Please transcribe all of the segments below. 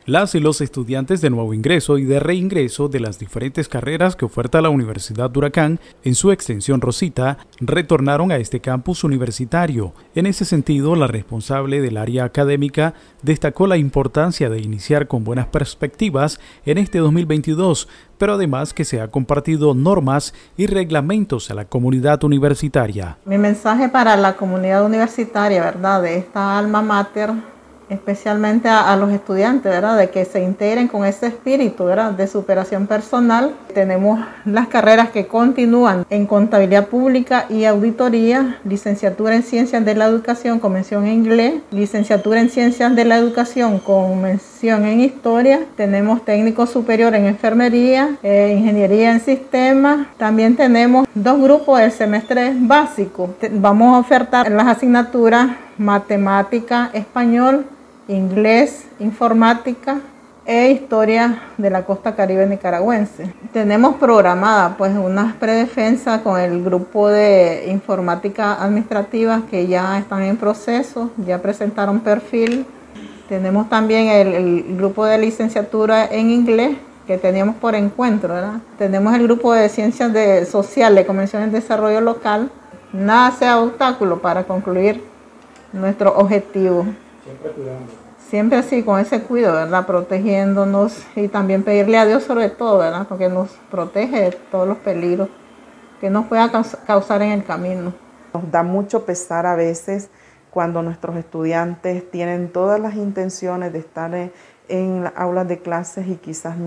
Las y los estudiantes de nuevo ingreso y de reingreso de las diferentes carreras que oferta la Universidad de Huracán en su extensión Rosita retornaron a este campus universitario. En ese sentido, la responsable del área académica destacó la importancia de iniciar con buenas perspectivas en este 2022, pero además que se ha compartido normas y reglamentos a la comunidad universitaria. Mi mensaje para la comunidad universitaria, ¿verdad?, de esta alma mater, especialmente a los estudiantes, ¿verdad?, de que se integren con ese espíritu, ¿verdad?, de superación personal. Tenemos las carreras que continúan en Contabilidad Pública y Auditoría, Licenciatura en Ciencias de la Educación con mención en inglés, Licenciatura en Ciencias de la Educación con mención en Historia. Tenemos Técnico Superior en Enfermería, Ingeniería en Sistemas. También tenemos 2 grupos del semestre básico. Vamos a ofertar las asignaturas Matemática, Español, Inglés, Informática e Historia de la Costa Caribe nicaragüense. Tenemos programada pues unas predefensas con el grupo de Informática Administrativa que ya están en proceso, ya presentaron perfil. Tenemos también el grupo de licenciatura en Inglés que teníamos por encuentro, ¿verdad? Tenemos el grupo de Ciencias Sociales, Convención de Desarrollo Local. Nada sea obstáculo para concluir nuestro objetivo. Siempre cuidando. Siempre así, con ese cuidado, ¿verdad? Protegiéndonos y también pedirle a Dios sobre todo, ¿verdad? Porque nos protege de todos los peligros que nos pueda causar en el camino. Nos da mucho pesar a veces cuando nuestros estudiantes tienen todas las intenciones de estar en las aulas de clases y quizás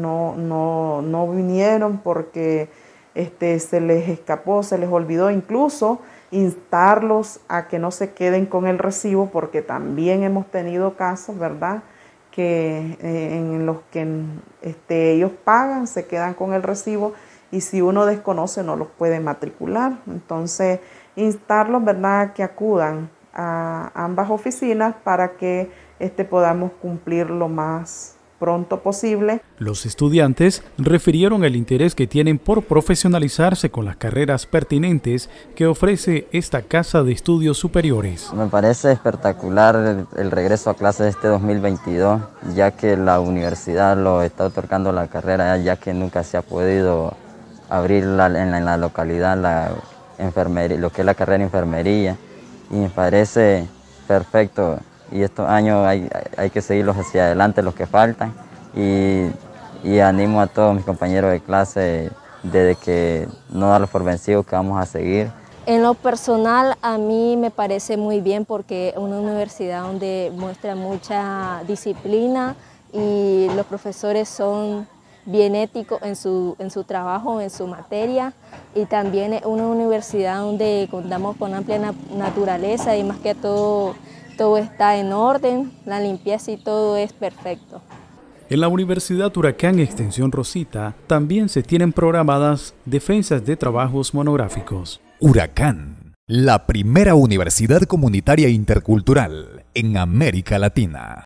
no vinieron porque se les escapó, se les olvidó, incluso instarlos a que no se queden con el recibo, porque también hemos tenido casos, ¿verdad?, que en los que ellos pagan, se quedan con el recibo y si uno desconoce no los puede matricular. Entonces, instarlos, ¿verdad?, que acudan a ambas oficinas para que podamos cumplir lo más pronto posible. Los estudiantes refirieron el interés que tienen por profesionalizarse con las carreras pertinentes que ofrece esta Casa de Estudios Superiores. Me parece espectacular el regreso a clases de este 2022, ya que la universidad lo está otorgando la carrera, ya que nunca se ha podido abrir en la localidad la enfermería, lo que es la carrera de enfermería, y me parece perfecto. Y estos años hay que seguirlos hacia adelante, los que faltan, y animo a todos mis compañeros de clase de que no darlos por vencidos, que vamos a seguir. En lo personal, a mí me parece muy bien porque es una universidad donde muestra mucha disciplina y los profesores son bien éticos en su trabajo, en su materia, y también es una universidad donde contamos con amplia naturaleza y más que todo está en orden, la limpieza y todo es perfecto. En la Universidad Huracán Extensión Rosita también se tienen programadas defensas de trabajos monográficos. Huracán, la primera universidad comunitaria intercultural en América Latina.